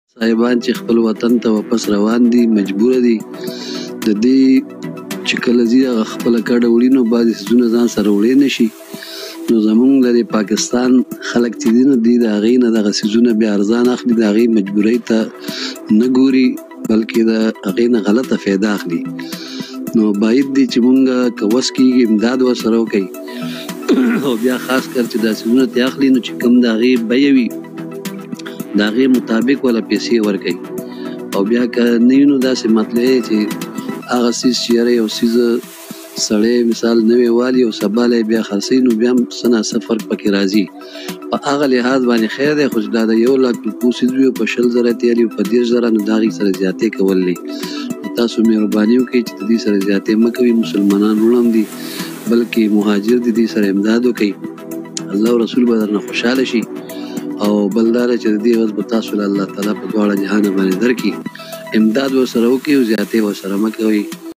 صاحبان چې خپل وطن ته واپس روان دي مجبور دي د دې چې کله ځي هغه خپله کډه وړي نو بعضې څیزونه ځان سره وړی نه شي. نو زمونږ د پاکستان خلک چې دي نو دوی د هغې نه دغه څیزونه بیا ارزان اخلي، د هغې مجبورۍ ته نه ګوري بلکې د هغې نه غلطه فایده اخلي. نو باید دی چې مونږ که وس کېږي امداد ورسره وکړئ او بیا خاص کر چې دا څیزونه ترې اخلي نو چې کوم د هغې بیه وي د هغې مطابق ولا پیسې ورکوي. او بیا که نه وي نو داسې مطلع چې هغه څیز چې یاره یو څیز سړی مثال نوی والي او سبا له بیا خرڅوي نو بیا هم څه ناڅه فرق پکې راځي. په هغه لحاظ باندې خیر دی، خو چې دا د 1 لک روپو څیز وي او په 20,000 تیاري او په 30,000 نو د هغې سره زیاتې کول دی. تاسو مهرباني وکړئ چې د دې سره زیاتې مه کوئ. مسلمانان وروڼه هم دي بلکې مهاجر دي، دې سره امداد وکړئ. الله او رسول به درنه خوشحاله شي. او بل دا چې د دې عوض به تاسو له الله تعالی په دواړه جهانه باندې درکړي. امداد ورسره وکړئ او زیاتې ورسره مه کوئ.